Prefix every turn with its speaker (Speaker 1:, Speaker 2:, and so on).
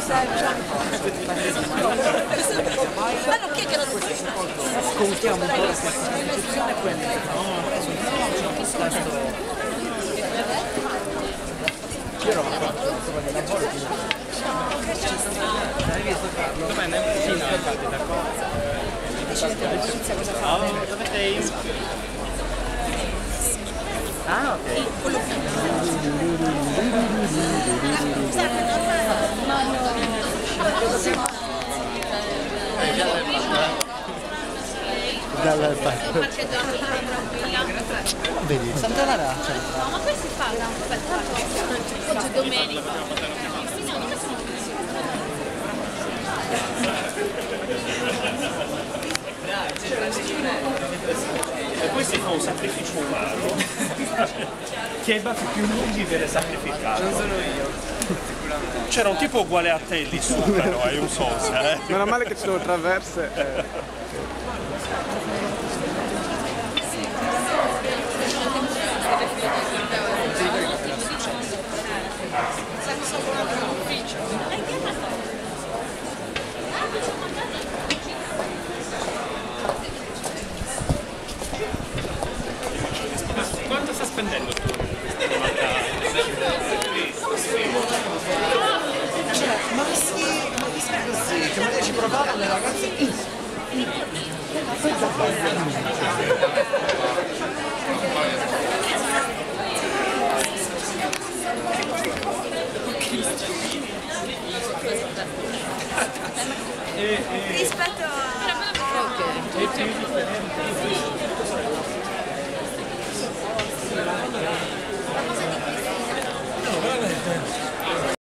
Speaker 1: Ma non chiacchierano tutti.
Speaker 2: Ascoltiamo un po' la situazione e poi andiamo. Io ho fatto di lavoro. Hai visto Carlo? Com'è nel vicino infatti da qua? Dove sei? Ah, ok. Dalla parte. Vedi, Santa Lara.
Speaker 1: No, ma poi si fa oggi è domenica.
Speaker 3: E poi si fa un sacrificio umano che ai baffi più lunghi viene sacrificato.
Speaker 2: Non sono io, sicuramente.
Speaker 3: C'era un tipo uguale a te lì su, però hai un sonsa, eh.
Speaker 4: Meno male che ci sono traverse.
Speaker 3: Quanto sta spendendo tu?
Speaker 2: Ma sì così, che magari ci provavano le ragazze.
Speaker 1: Rispetto a...
Speaker 3: È più differente.